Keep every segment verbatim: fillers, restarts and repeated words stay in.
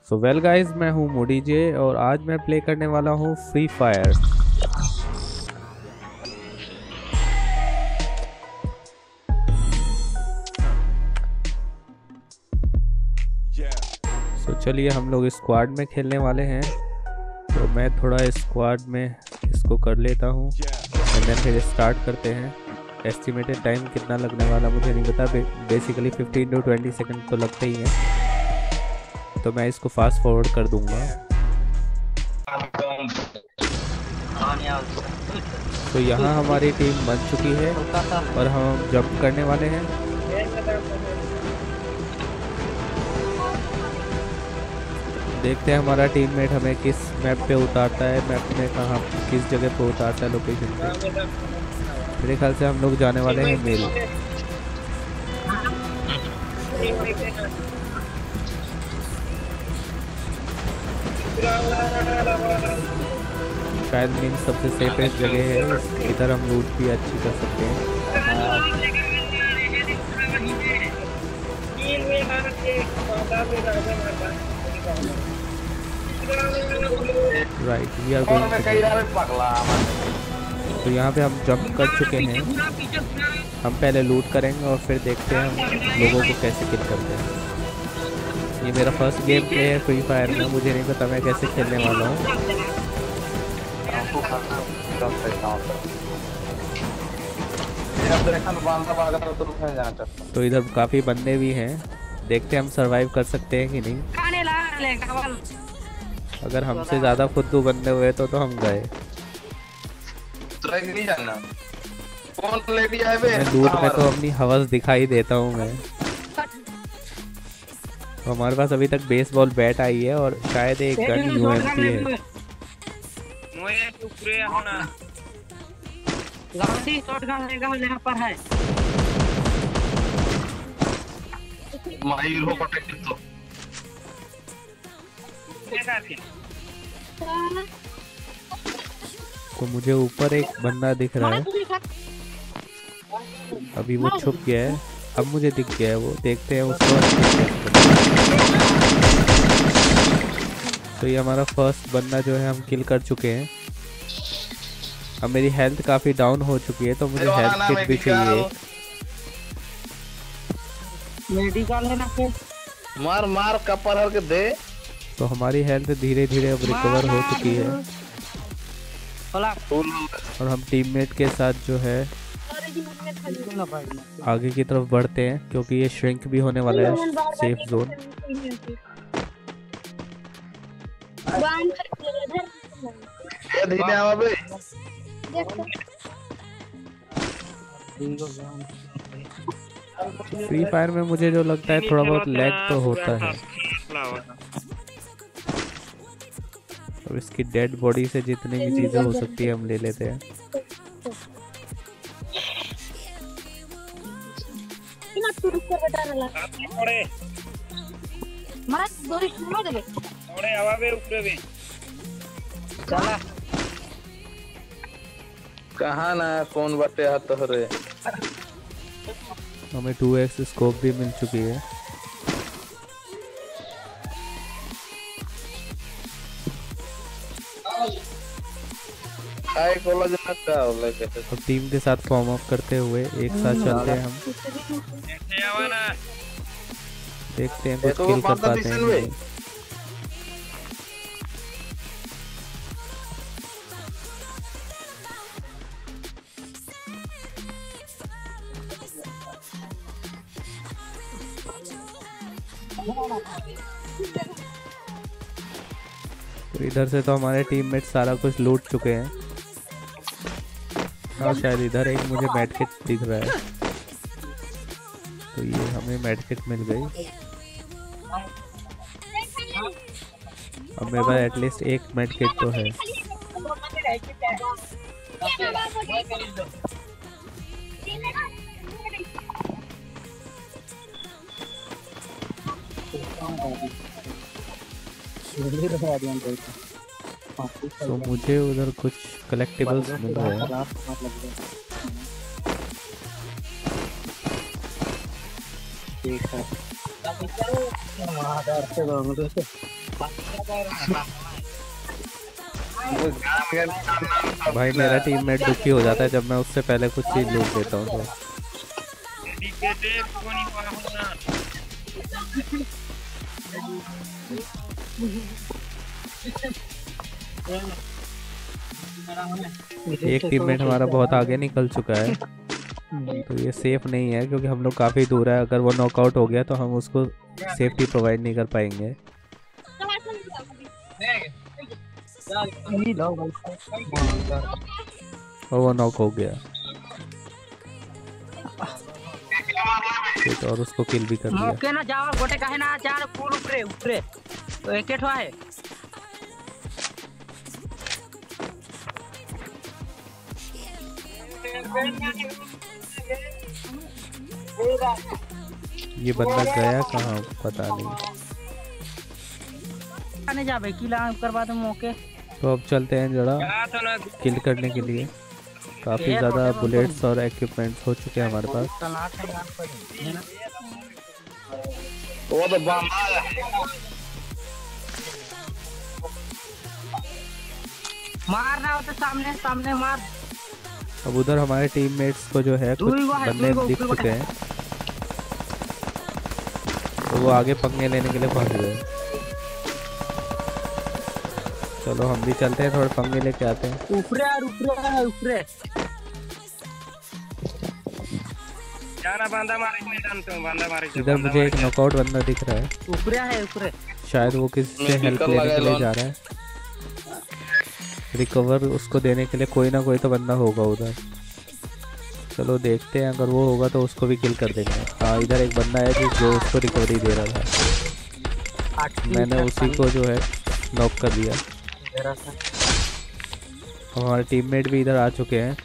So well guys, मैं हूँ मोडी जे और आज मैं प्ले करने वाला हूँ फ्री फायर। सो चलिए हम लोग स्क्वाड में खेलने वाले हैं। तो मैं थोड़ा स्क्वाड में इसको कर लेता हूँ एंड देन फिर स्टार्ट करते हैं। एस्टिमेटेड टाइम कितना लगने वाला मुझे नहीं पता, basically fifteen to twenty second तो लगते ही हैं, तो मैं इसको फास्ट फॉरवर्ड कर दूंगा। तो यहाँ हमारी टीम बन चुकी है और हम जंप करने वाले हैं। देखते हैं हमारा टीममेट हमें किस मैप पे उतारता है, मैप में कहाँ किस जगह पे उतारता है लोकेशन पे। मेरे ख्याल से हम लोग जाने वाले हैं मेल। शायद मीन सबसे सेफेस्ट जगह है, इधर हम लूट भी अच्छी कर सकते हैं। Right, we are going. तो यहाँ पे हम जंप कर चुके हैं। हम पहले लूट करेंगे और फिर देखते हैं हम लोगों को कैसे किल करते हैं। ये मेरा फर्स्ट गेम प्ले है फ्री फायर में, मुझे नहीं पता मैं कैसे खेलने वाला हूँ। तो इधर काफी बंदे भी हैं, देखते हैं हम सरवाइव कर सकते हैं कि नहीं। अगर हमसे ज्यादा फुद्दू बंदे हुए तो तो हम गए। मैं दूर में तो अपनी हवस दिखाई देता हूँ मैं। तो हमारे पास अभी तक बेसबॉल बैट आई है और शायद एक गन यूएमपी है। तो मुझे ऊपर एक बंदा दिख रहा है, अभी वो छुप गया है, अब मुझे दिख गया है वो। देखते हैं उसको। तो ये हमारा फर्स्ट बंदा जो है हम किल कर चुके हैं। अब मेरी हेल्थ काफी डाउन हो चुकी है तो मुझे हेल्थ किट भी चाहिए। मेडिकल है ना, मार मार कपर के दे। तो हमारी हेल्थ धीरे धीरे अब रिकवर हो चुकी है और हम टीममेट के साथ जो है आगे की तरफ बढ़ते हैं, क्योंकि ये श्रिंक भी होने वाला है सेफ जोन। फ्री फायर में मुझे जो लगता है थोड़ा बहुत लैग तो होता है। अब इसकी डेड बॉडी से जितनी भी चीजें हो सकती है हम ले लेते हैं। कहाँ ना कौन बटे हाथ तोहरे। हमें टू एक्स स्कोप भी मिल चुकी है। अब टीम के साथ फॉर्म अप करते हुए एक साथ चलते हैं हम। देखते हैं कुछ किल कर पाते हैं नहीं। तो इधर से तो हमारे टीममेट सारा कुछ लूट चुके हैं और शायद इधर एक मुझे मेडकिट दिख रहा है, तो ये हमें मेडकिट मिल गई। अब मेरे पास एटलीस्ट एक मेडकिट तो है। तो मुझे उधर कुछ कलेक्टिबल्स मिल रहे हैं। ठीक है। भाई मेरा टीममेट दुखी हो जाता है जब मैं उससे पहले कुछ चीज लूट देता हूँ तो। एक टीममेट हमारा बहुत आगे निकल चुका है तो ये सेफ नहीं है क्योंकि हम लोग काफी दूर है। अगर वो नॉकआउट हो गया तो हम उसको सेफ्टी प्रोवाइड नहीं कर पाएंगे। और वो नॉक हो गया और उसको किल भी कर दिया। मौके ना जाओ गोटे काहे ना चार पूल ऊपरे ऊपरे तो एक ठो है। ये बंदा गया कहाँ पता नहीं। आने जा भाई किला करवा दो मौके। तो अब चलते हैं जरा किल करने के लिए। काफी ज्यादा बुलेट्स और इक्विपमेंट्स हो चुके हैं हमारे पास। वो तो मारना हो तो सामने सामने मार। अब उधर हमारे टीममेट्स को जो है कुछ बंदे दिख चुके हैं तो वो आगे पंगे लेने के लिए भाग गए। चलो हम भी चलते हैं थोड़े पंगे लेके आते हैं। ऊपरे ऊपरे ऊपरे जाना बंदा मारे मैदान तो बंदा मारे। इधर मुझे एक नॉकआउट बंदा दिख रहा है। ऊपरे है ऊपरे। शायद वो किसी से हेल्प लेने के लिए जा रहा है। रिकवर उसको देने के लिए कोई ना कोई तो बंदा होगा उधर। चलो देखते हैं अगर वो होगा तो उसको भी किल कर देंगे। हाँ इधर एक बंदा है जो जो उसको रिकवरी दे रहा था। मैंने उसी को जो है नॉक कर दिया। हमारे टीममेट भी इधर आ चुके हैं।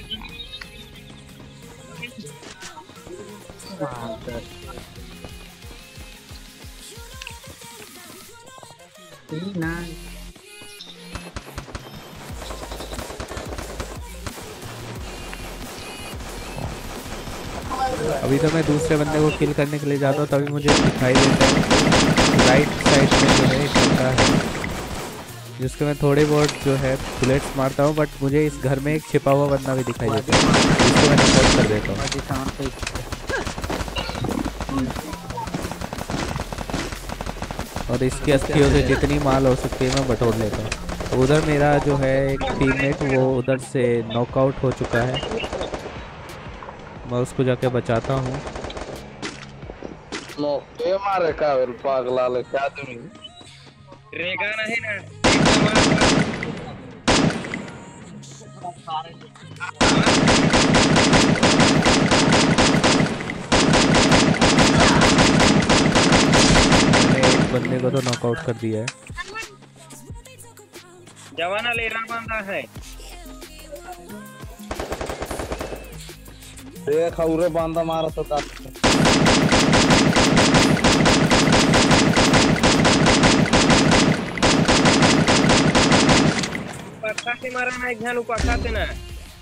अभी तो मैं दूसरे बंदे को किल करने के लिए जाता हूँ तभी मुझे दिखाई देता है राइट साइड में जो है एक बंदा है जिसके मैं थोड़े बहुत जो है बुलेट्स मारता हूँ। बट मुझे इस घर में एक छिपा हुआ बंदा भी दिखाई देता है जिसको मैं नॉक कर देता हूँ। और इसकी अस्थियों से जितनी माल हो सकती है मैं बटोर लेता हूँ। उधर मेरा जो है एक टीममेट वो उधर से नॉकआउट हो चुका है। मैं उसको जाके बचाता हूँ। मौके मारे का पागला ले क्या तुम रेगा नहीं ना एक बंदे को तो नॉकआउट कर दिया है। जवाना ले रहा बंदा है। देख उरे बंदा मारा तो का पक्का से मारा ना ध्यान पक्का से ना।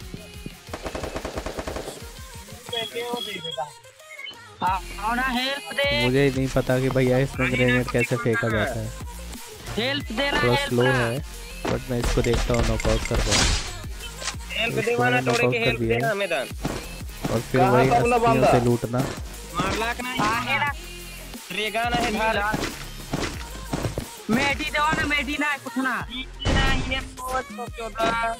हेल्प दे। मुझे नहीं पता कि भैया इसमें ग्रेनेड कैसे फेंका जाता है। हेल्प दे रहा थोड़ा है स्लो है बट मैं इसको देखता हूँ नॉकआउट कर पाऊँ। हेल्प देवाना तोड़े के हेल्प देना मैदान और फिर वही अस्थियों से लूटना। मारला का नहीं रेगा ना है धार मेडी देवा ना मेडी ना कुछ ना ना ये बहुत तो चौदह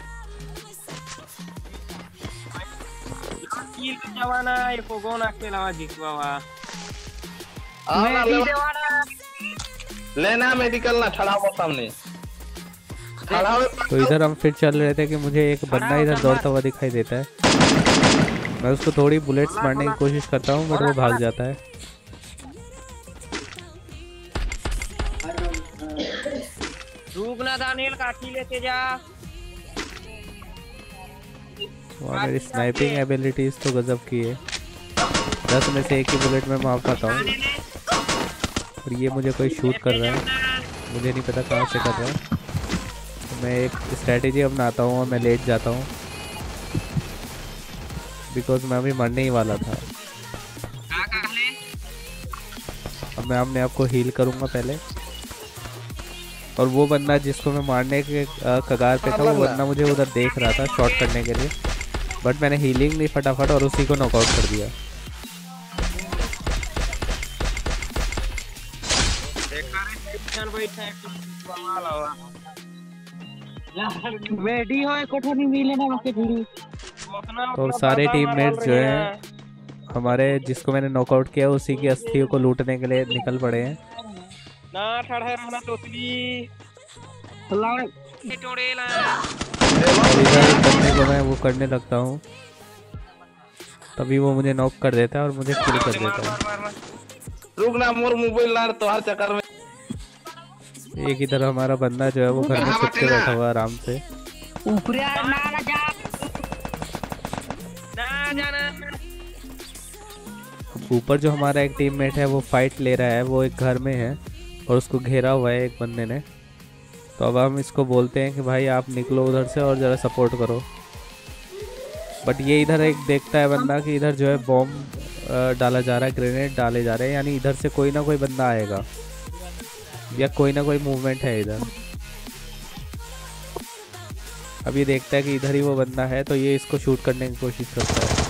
किल जवाना ये को गोना के लावा जितवावा मेडी देवा ना लेना मेडिकल ना खड़ा हो सामने खड़ा हो। तो इधर हम फिर चल रहे थे कि मुझे एक बंदा इधर दौड़ता हुआ दिखाई देता है। मैं उसको थोड़ी बुलेट्स मारने की कोशिश करता हूँ बट वो भाग जाता है। रुकना दानियल काटी लेके जा। वहाँ मेरी स्नाइपिंग एबिलिटीज तो गजब की है। दस में से एक ही बुलेट में मार पाता हूँ और ये मुझे कोई शूट कर रहा है। मुझे नहीं पता कहाँ से कर रहा है। तो मैं एक स्ट्रेटेजी अपनाता हूँ और मैं लेट जाता हूँ बिकॉज मैं अभी मरने ही वाला था। अब मैं अपने आप को हील करूँगा पहले और वो बंदा जिसको मैं मारने के अ, कगार पे था, वो बंदा मुझे उधर देख रहा था शॉट करने के लिए, बट मैंने हीलिंग ली फटाफट और उसी को नॉकआउट कर दिया। मेडी हो कोठो नहीं मिले ना मके भिड़ी। तो सारे टीममेट्स जो हैं हमारे, जिसको मैंने नॉकआउट किया, उसी की अस्थियों को लूटने के लिए निकल पड़े हैं। ना ठड़ा रहना तोतली लाड़ टोड़ेला और इधर एक बंदे को मैं वो करने लगता हूँ, तभी वो मुझे नॉक कर देता है और मुझे किल कर देता है। रुक ना, मोर मोबाइल लाड़ तो हर चक्कर में। एक इधर हमारा बंदा जो है वो घर में छुप के बैठा हुआ आराम से। ऊपर ना ना जा ना जाना। ऊपर जो हमारा एक टीममेट है वो फाइट ले रहा है, वो एक घर में है और उसको घेरा हुआ है एक बंदे ने। तो अब हम इसको बोलते हैं कि भाई आप निकलो उधर से और ज़रा सपोर्ट करो, बट ये इधर एक देखता है बंदा कि इधर जो है बॉम्ब डाला जा रहा है, ग्रेनेड डाले जा रहे हैं, यानी इधर से कोई ना कोई बंदा आएगा या कोई ना कोई मूवमेंट है इधर। अब ये देखता है कि इधर ही वो बंदा है, तो ये इसको शूट करने की कोशिश करता है।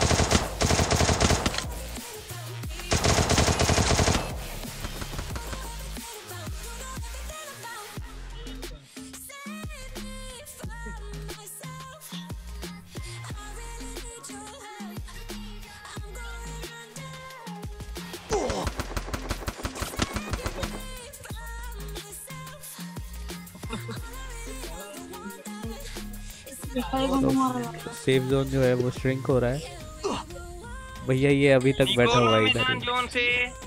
सेफ जोन जो है वो श्रिंक हो रहा है। भैया ये अभी तक बैठा हुआ है इधर ही। जोन से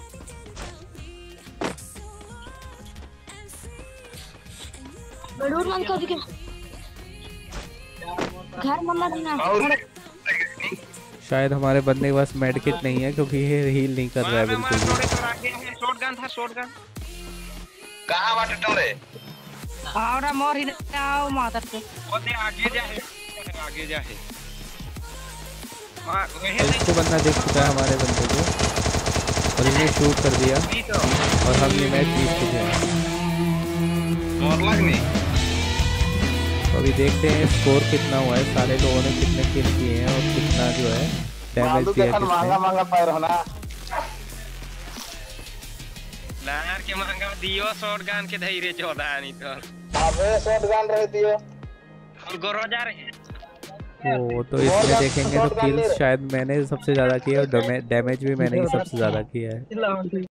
बड़ूर मन कर के घर मम्मा रहना। शायद हमारे बंदे के पास मेडकिट नहीं है क्योंकि ये हील नहीं कर रहा है बिल्कुल भी। शॉटगन था, शॉटगन कहां बाटे टोरे? आवरा मोर ही आओ मातर से ओदे आगे जा है, आगे जा है। इसको बंदा देख चुका है हमारे बंदे को और इन्हें शूट कर दिया और हम ये मैच जीत चुके हैं। मोर लगनी। तो अभी देखते हैं स्कोर कितना हुआ है, सारे लोगों ने कितने किल किए हैं और कितना जो है डैमेज दिया है। महंगा महंगा पैर होना लार के महंगा दियो शॉटगन के धैर्य चौदह नहीं तो अबे शॉटगन रह दियो और गोरो जा रहे वो तो इसमें देखेंगे तो किल्स शायद मैंने सबसे ज़्यादा किया और डैमेज भी मैंने ही सबसे ज़्यादा किया है।